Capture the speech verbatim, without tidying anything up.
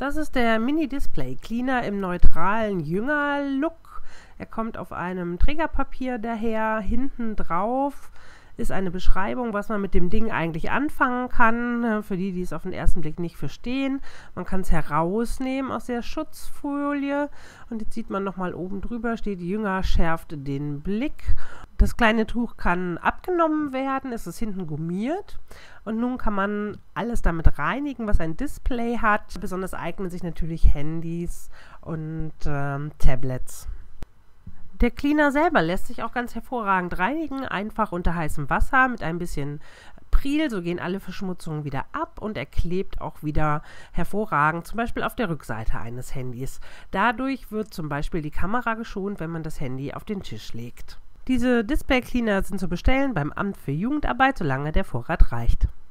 Das ist der Mini-Display Cleaner im neutralen Jünger-Look. Er kommt auf einem Trägerpapier daher. Hinten drauf ist eine Beschreibung, was man mit dem Ding eigentlich anfangen kann. Für die, die es auf den ersten Blick nicht verstehen. Man kann es herausnehmen aus der Schutzfolie. Und jetzt sieht man nochmal oben drüber, steht Jünger schärft den Blick. Das kleine Tuch kann abgenommen werden, es ist hinten gummiert und nun kann man alles damit reinigen, was ein Display hat. Besonders eignen sich natürlich Handys und ähm, Tablets. Der Cleaner selber lässt sich auch ganz hervorragend reinigen, einfach unter heißem Wasser mit ein bisschen Pril, so gehen alle Verschmutzungen wieder ab und er klebt auch wieder hervorragend, zum Beispiel auf der Rückseite eines Handys. Dadurch wird zum Beispiel die Kamera geschont, wenn man das Handy auf den Tisch legt. Diese Display Cleaner sind zu bestellen beim Amt für Jugendarbeit, solange der Vorrat reicht.